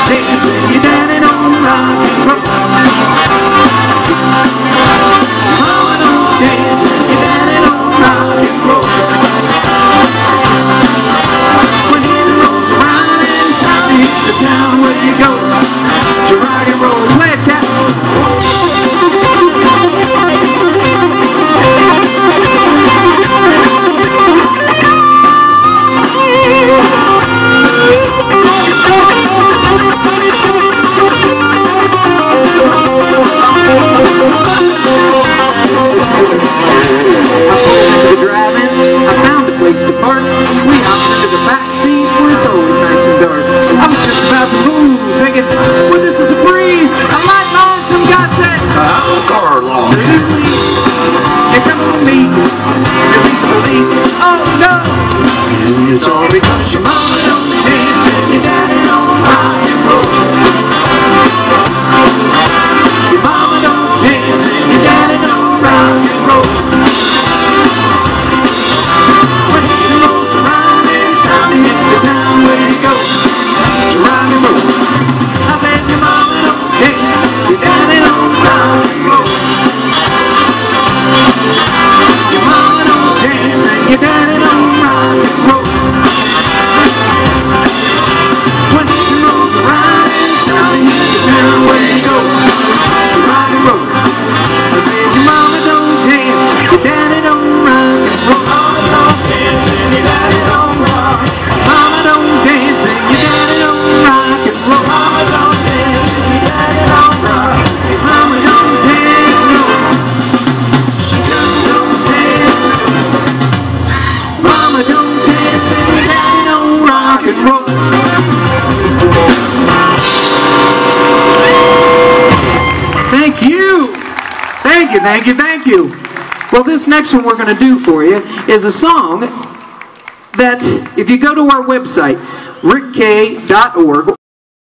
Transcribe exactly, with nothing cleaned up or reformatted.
dance and your daddy don't rock and roll. Mama don't dance and your daddy don't rock and roll. When he rolls around and sound hits the town, where you go to rock and roll? Play it, cat. To park, we hopped into the back seat where it's always nice and dark. I was just about to move, thinking, well, this is a breeze. A light on, some guy said, I'll car along. You're coming with me. This is the police. Oh no! It's all because your mama don't dance and your daddy don't rock and roll. Your mama don't dance and your daddy don't rock and roll. Thank you, thank you, thank you. Well, this next one we're going to do for you is a song that, if you go to our website, rick k dot org,